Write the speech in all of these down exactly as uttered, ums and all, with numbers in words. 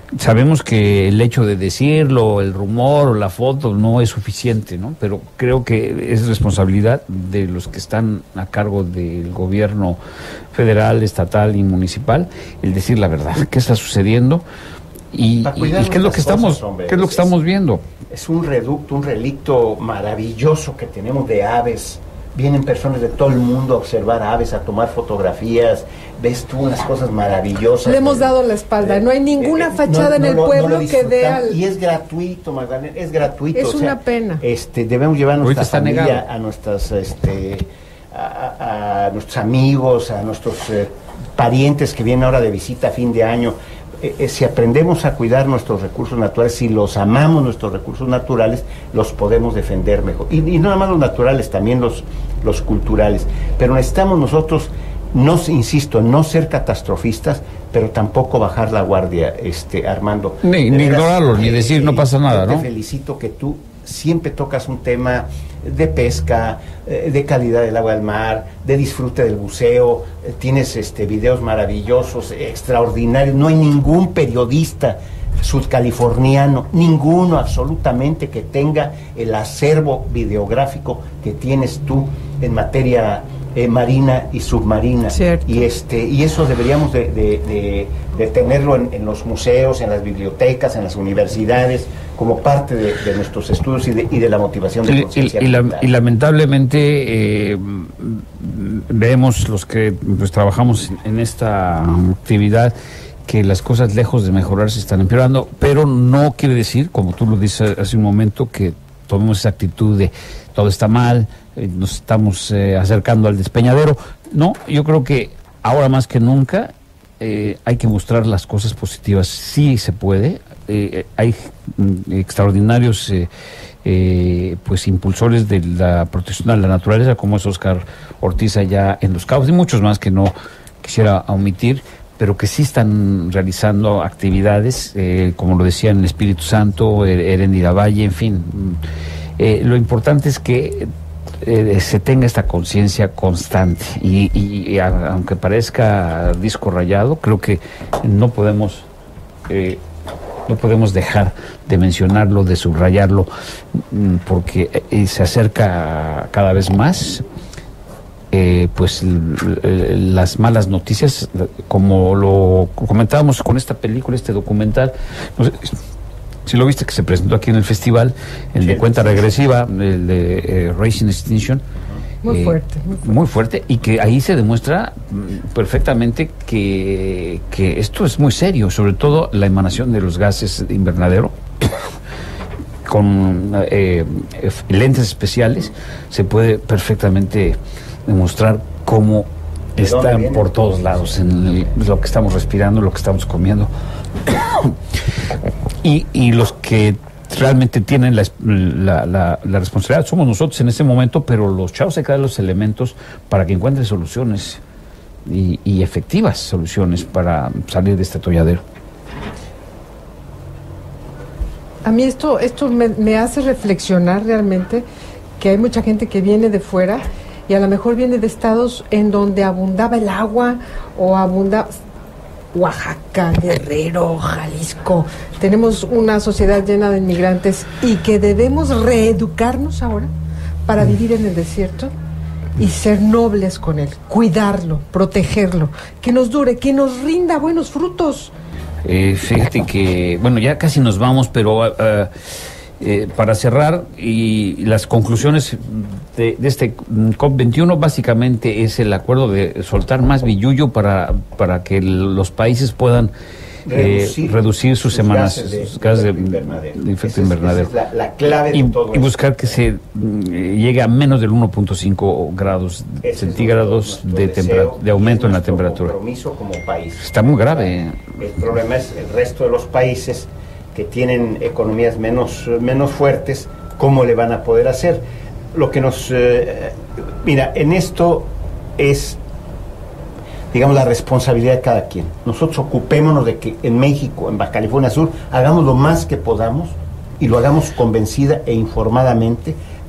Sabemos que el hecho de decirlo, el rumor o la foto no es suficiente, ¿no? Pero creo que es responsabilidad de los que están a cargo del gobierno federal, estatal y municipal el decir la verdad, qué está sucediendo y, y, y qué es lo que estamos, qué es lo que estamos viendo. Es un reducto, un relicto maravilloso que tenemos de aves. Vienen personas de todo el mundo a observar aves, a tomar fotografías. Ves tú unas cosas maravillosas. Le hemos dado la espalda. No hay ninguna fachada no, en no, el pueblo no que dé al... Y es gratuito, Magdalena, es gratuito. Es o sea, una pena. Este, debemos llevar a nuestra familia, negado. a nuestras, este, a, a nuestros amigos, a nuestros eh, parientes que vienen ahora de visita a fin de año. Eh, eh, si aprendemos a cuidar nuestros recursos naturales, si los amamos nuestros recursos naturales, los podemos defender mejor. Y, y no nada más los naturales, también los, los culturales. Pero necesitamos nosotros, no, insisto, no ser catastrofistas, pero tampoco bajar la guardia, este, Armando. Ni, ni ignorarlo, ni decir no pasa nada, ¿no? Te felicito que tú siempre tocas un tema de pesca, eh, de calidad del agua del mar, de disfrute del buceo, eh, tienes este videos maravillosos, extraordinarios, no hay ningún periodista sudcaliforniano, ninguno absolutamente que tenga el acervo videográfico que tienes tú en materia eh, marina y submarina. Cierto. Y este y eso deberíamos de, de, de, de tenerlo en, en los museos, en las bibliotecas, en las universidades, como parte de, de nuestros estudios y de, y de la motivación de y, conciencia y, y, la, ambiental. y lamentablemente eh, vemos los que pues trabajamos en esta actividad que las cosas lejos de mejorar se están empeorando, pero no quiere decir, como tú lo dices hace un momento, que tomemos esa actitud de todo está mal, eh, nos estamos eh, acercando al despeñadero. No, yo creo que ahora más que nunca eh, hay que mostrar las cosas positivas. Sí se puede, eh, hay mm, extraordinarios eh, eh, pues impulsores de la protección de la naturaleza, como es Oscar Ortiz allá en Los Cabos, y muchos más que no quisiera omitir, pero que sí están realizando actividades, eh, como lo decía en el Espíritu Santo, Erendira Valle, en fin. Eh, lo importante es que eh, se tenga esta conciencia constante y, y, y a, aunque parezca disco rayado, creo que no podemos eh, no podemos dejar de mencionarlo, de subrayarlo, porque eh, se acerca cada vez más. Eh, pues las malas noticias, como lo comentábamos con esta película, este documental, no sé si lo viste, que se presentó aquí en el festival, el sí, de cuenta sí, regresiva, el de eh, Racing Extinction. Muy, eh, fuerte, muy fuerte. Muy fuerte, y que ahí se demuestra perfectamente que, que esto es muy serio, sobre todo la emanación de los gases de invernadero. Con eh, lentes especiales se puede perfectamente demostrar cómo están por todos lados, en el, lo que estamos respirando, lo que estamos comiendo. y, y los que realmente tienen la, la, la, la responsabilidad somos nosotros en este momento, pero los chavos hay que dar los elementos para que encuentren soluciones y, y efectivas soluciones para salir de este atolladero. A mí esto, esto me, me hace reflexionar realmente que hay mucha gente que viene de fuera y a lo mejor viene de estados en donde abundaba el agua o abundaba Oaxaca, Guerrero, Jalisco. Tenemos una sociedad llena de inmigrantes y que debemos reeducarnos ahora para vivir en el desierto y ser nobles con él, cuidarlo, protegerlo, que nos dure, que nos rinda buenos frutos. Eh, fíjate que, bueno, ya casi nos vamos, pero uh, eh, para cerrar, y las conclusiones de, de este COP veintiuno básicamente es el acuerdo de soltar más billuyo para, para que el, los países puedan reducir, eh, reducir sus, sus semanas, gases de, sus gases de, de, de efecto invernadero. Esa es la, la clave de y, todo y buscar esto. Que se eh, llegue a menos del uno punto cinco grados ese centígrados es de, deseo, de aumento en la temperatura. Compromiso como país. Está muy grave. El problema es el resto de los países que tienen economías menos, menos fuertes, ¿cómo le van a poder hacer? Lo que nos... Eh, mira, en esto es, digamos, la responsabilidad de cada quien. Nosotros ocupémonos de que en México, en Baja California Sur, hagamos lo más que podamos y lo hagamos convencida e informadamente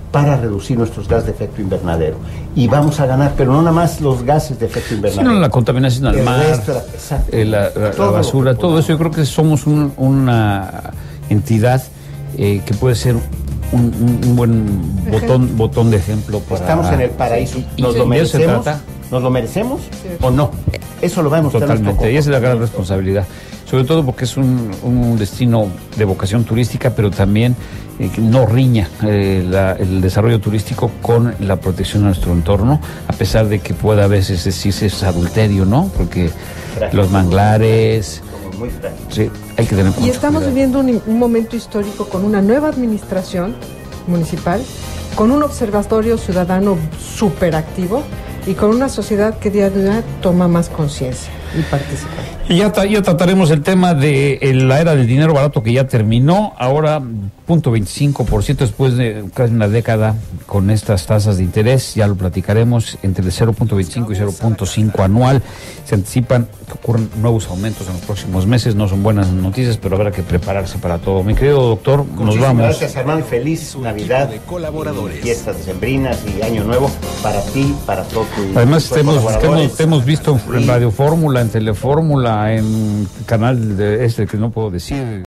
para reducir nuestros gases de efecto invernadero. Y vamos a ganar, pero no nada más los gases de efecto invernadero. Sino la contaminación al El mar, resto, la- exacto. eh, la, la- la Todo basura, lo que todo eso. Yo creo que somos un- una entidad eh, que puede ser un, un- un buen botón, botón de ejemplo para... Estamos en el paraíso. Y ¿Nos de lo eso se merecemos? trata. ¿Nos lo merecemos Sí. o no? Eso lo va a demostrar nuestro Totalmente, y esa es la gran comportamiento. responsabilidad. Sobre todo porque es un, un destino de vocación turística, pero también eh, que no riña eh, la- el desarrollo turístico con la protección de nuestro entorno, a pesar de que pueda a veces decirse es adulterio, ¿no? Porque Frágil. los manglares, Como muy frágil. sí, hay que tener Y mucho estamos cuidado. viviendo un, un momento histórico con una nueva administración municipal, con un observatorio ciudadano súper activo y con una sociedad que día a día toma más conciencia y participa. Y ya, ta- ya trataremos el tema de eh, la era del dinero barato que ya terminó. Ahora, punto veinticinco por ciento después de casi una década con estas tasas de interés. Ya lo platicaremos entre el cero punto veinticinco y cero punto cinco anual. Se anticipan que ocurren nuevos aumentos en los próximos meses. No son buenas noticias, pero habrá que prepararse para todo. Mi querido doctor, nos Muchísimas vamos. Gracias, Armando. y Feliz Navidad. de colaboradores. y Fiestas decembrinas y Año Nuevo para ti, para todos tus Además, tus te hemos, te colaboradores. hemos, te hemos visto en Sí. Radio Fórmula, en Telefórmula, en canal de este que no puedo decir.